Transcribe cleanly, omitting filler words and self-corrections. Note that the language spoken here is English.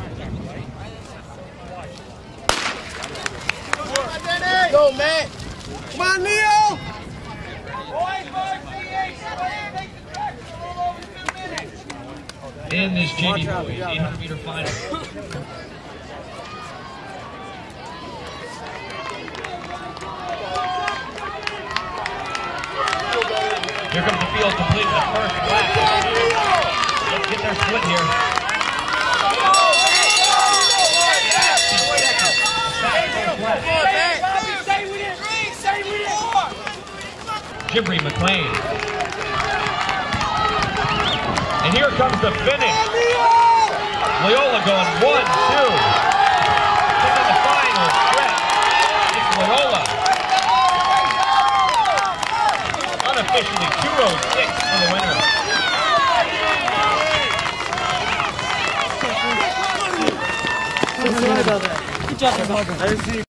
Go, Matt. Come on, Leo. In this JV boys 800-meter final. Here comes the field completing the first lap. Let's get their split here. Jibri McLean. And here comes the finish. Loyola going 1-2. Into the final stretch. It's Loyola. Unofficially 206 for the winner. Good job,